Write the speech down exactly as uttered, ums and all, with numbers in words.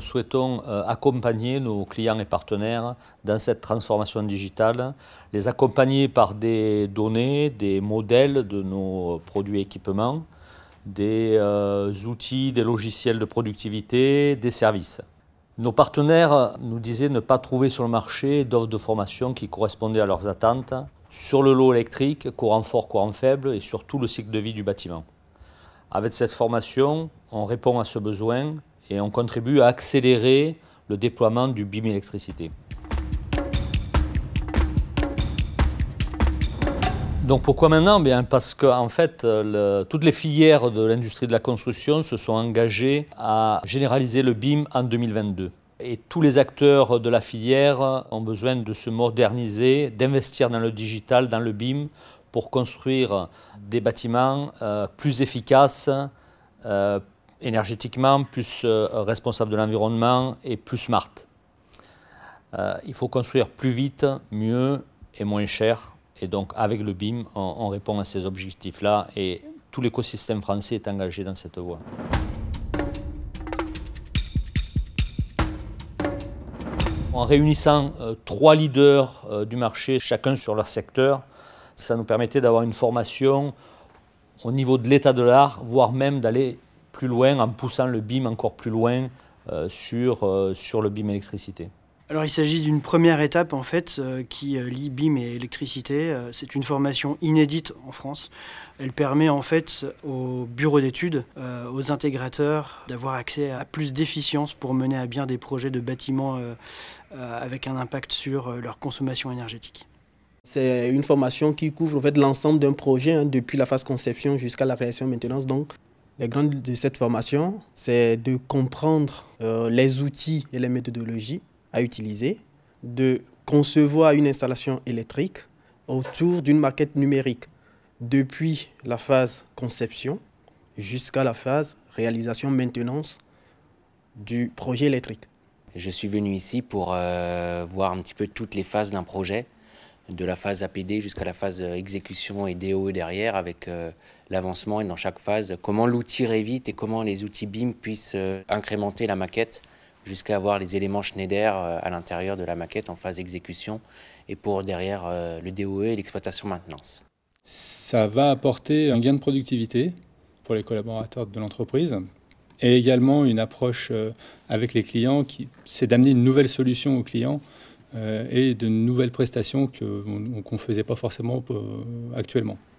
souhaitons accompagner nos clients et partenaires dans cette transformation digitale, les accompagner par des données, des modèles de nos produits et équipements, des euh, outils, des logiciels de productivité, des services. Nos partenaires nous disaient ne pas trouver sur le marché d'offres de formation qui correspondaient à leurs attentes sur le lot électrique, courant fort, courant faible et sur tout le cycle de vie du bâtiment. Avec cette formation, on répond à ce besoin et on contribue à accélérer le déploiement du B I M électricité. Donc pourquoi maintenant? Bien parce que en fait, le, toutes les filières de l'industrie de la construction se sont engagées à généraliser le B I M en deux mille vingt-deux. Et tous les acteurs de la filière ont besoin de se moderniser, d'investir dans le digital, dans le B I M, pour construire des bâtiments euh, plus efficaces, euh, énergétiquement, plus euh, responsables de l'environnement et plus smart. Euh, il faut construire plus vite, mieux et moins cher. Et donc avec le B I M, on, on répond à ces objectifs-là et tout l'écosystème français est engagé dans cette voie. En réunissant euh, trois leaders euh, du marché, chacun sur leur secteur, ça nous permettait d'avoir une formation au niveau de l'état de l'art, voire même d'aller plus loin en poussant le B I M encore plus loin euh, sur, euh, sur le B I M électricité. Alors il s'agit d'une première étape en fait euh, qui euh, lie B I M et électricité. Euh, c'est une formation inédite en France. Elle permet en fait aux bureaux d'études, euh, aux intégrateurs d'avoir accès à plus d'efficience pour mener à bien des projets de bâtiments euh, euh, avec un impact sur euh, leur consommation énergétique. C'est une formation qui couvre en fait, l'ensemble d'un projet, hein, depuis la phase conception jusqu'à la réalisation et maintenance. Donc, les grandes de cette formation, c'est de comprendre euh, les outils et les méthodologies à utiliser, de concevoir une installation électrique autour d'une maquette numérique, depuis la phase conception jusqu'à la phase réalisation-maintenance du projet électrique. Je suis venu ici pour euh, voir un petit peu toutes les phases d'un projet, de la phase A P D jusqu'à la phase exécution et D O E derrière, avec euh, l'avancement et dans chaque phase, comment l'outil Revit et comment les outils B I M puissent euh, incrémenter la maquette jusqu'à avoir les éléments Schneider euh, à l'intérieur de la maquette en phase exécution et pour derrière euh, le D O E et l'exploitation maintenance. Ça va apporter un gain de productivité pour les collaborateurs de l'entreprise et également une approche avec les clients qui c'est d'amener une nouvelle solution aux clients et de nouvelles prestations qu'on ne faisait pas forcément actuellement.